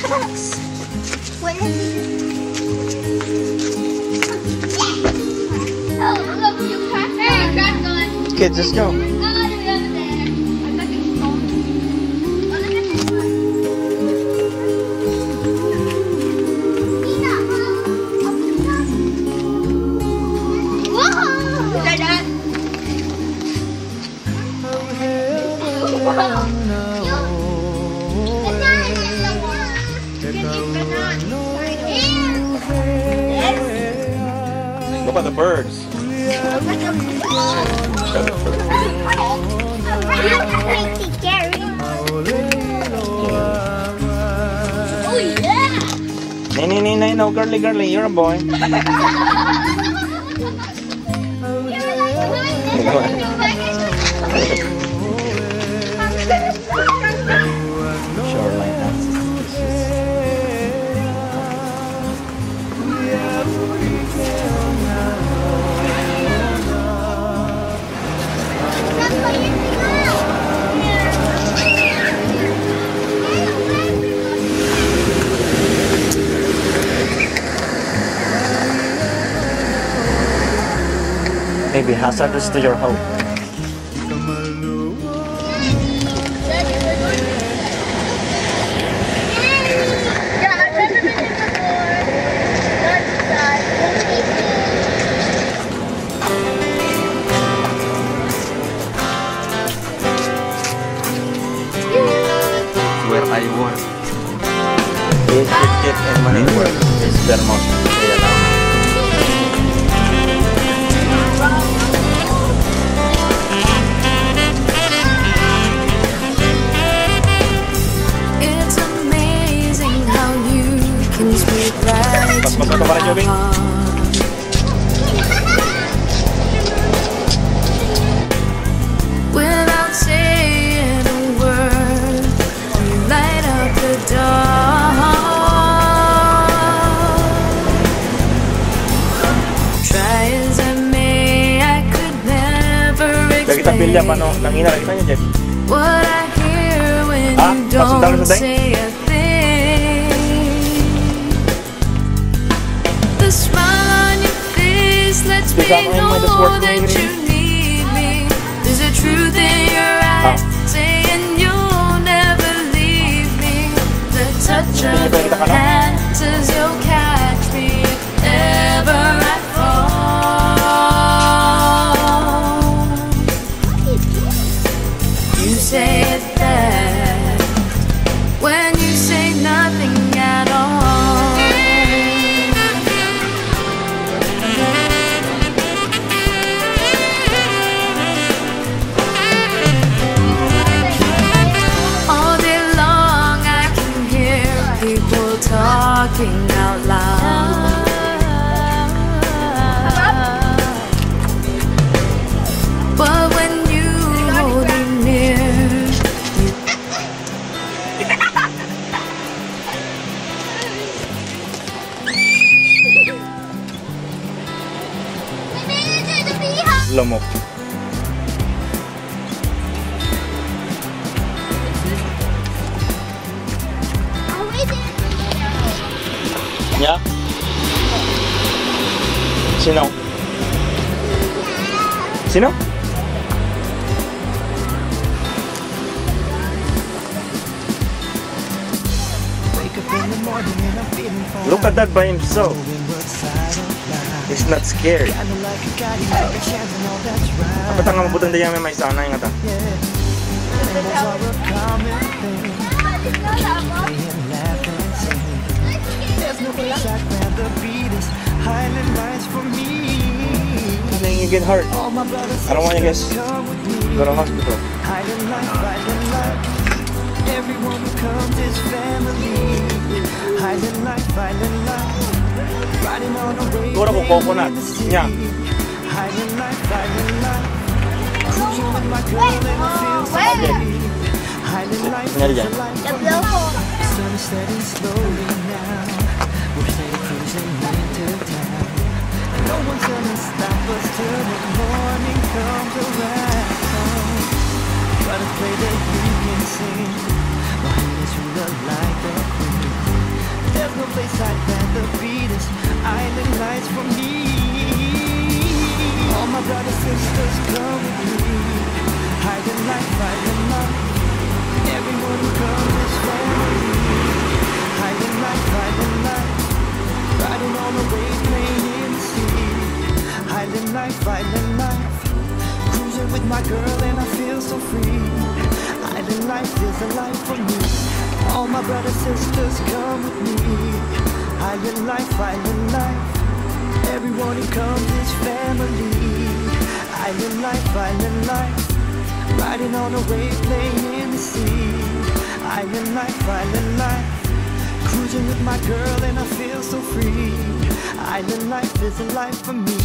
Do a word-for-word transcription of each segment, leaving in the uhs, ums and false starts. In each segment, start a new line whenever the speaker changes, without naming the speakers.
Fox. When is Oh, look, you cracked Hey, cracked one.
Kids, let's go.
Oh, they're over there. I thought it was gone. Oh, look at this one. Nina, Whoa! Is that that? Wow.
What about the birds?
Oh yeah!
Nee, nee, nee, nee, no, girly, girly, you're a boy. Shoreline dance. Maybe hazardous to your hope. Where I work. It, it, it, and when I work is Vermont. Kaya lang.
It's amazing how you can speak right to my heart. Without saying a word, you light up the dark. Try as I may, I could never explain what I hear when
Ah,
you
masuk dalam
don't
sedang?
say a thing. The smile on your face lets me
Bisa main
know
main sport
that
ini.
you need me. There's a truth in your eyes saying you'll never leave me. The touch of your hand says you'll catch me if ever I fall. You say it best when you say nothing at all. All day long I can hear people talking out loud. But when you hold me near,
Lamok. Ya. Sino? Sino? Look at that by himself. He's not scared. Apa tanga mabutan dia may sana yang ata? Then you get hurt. I don't want you guys go to hospital.
Everyone who comes is family. Hiding life, hiding life. Riding on a wave.
Tura ko coconut. Nya.
Hiding life, hiding life. Cruising with my girl and I feel so happy. Hiding life, hiding life. Sun is setting slowly now. We're steady cruising into town. And no one's gonna stop us till the morning comes around. Gotta play that we can sing. My haters who look like the queen. place like that, the beat is island lights for me. All my brothers, sisters, come with me. Island life, island life. Everyone who comes is family. Island life, island life. Riding on the waves, playing in the sea. Island life, island life. Cruising with my girl and I feel so free. Island life is a life for me. All my brothers, sisters, come with me. Island life, island life. Everyone who comes is family. Island life, island life. Riding on a wave, playing in the sea. Island life, island life. Cruising with my girl and I feel so free. Island life is a life for me.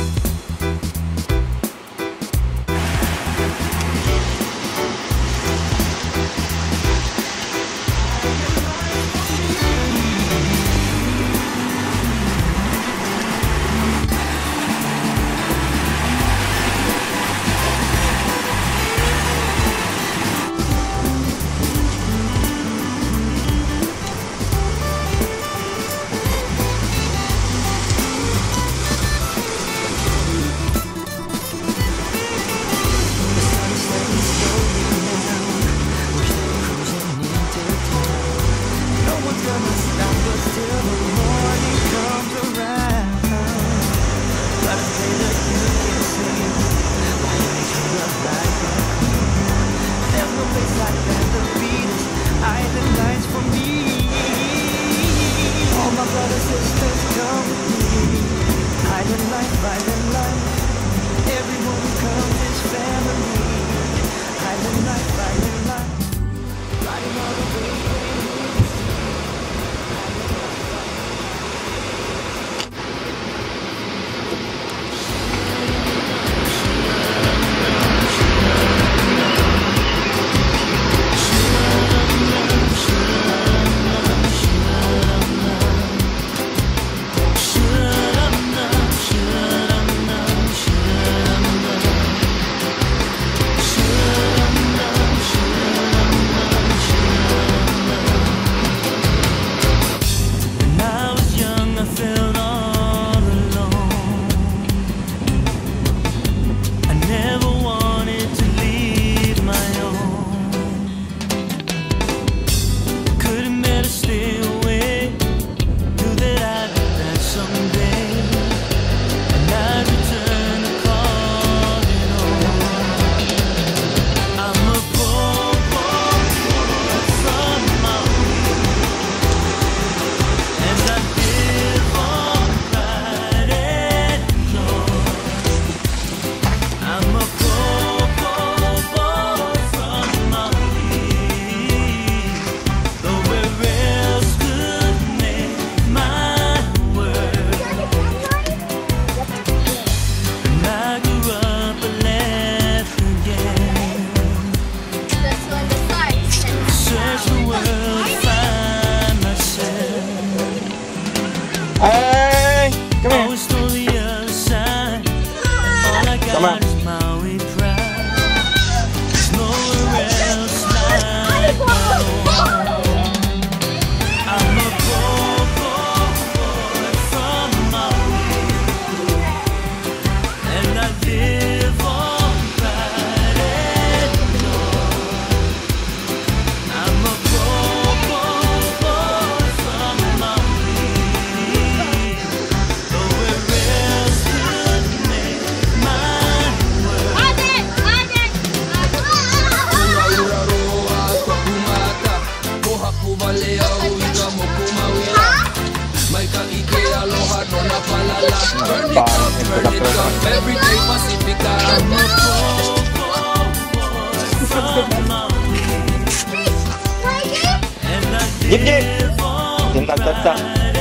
Hey, come here. Come on.
Everyday Pacifica.
Gip, gip. Tintak, tak, tak.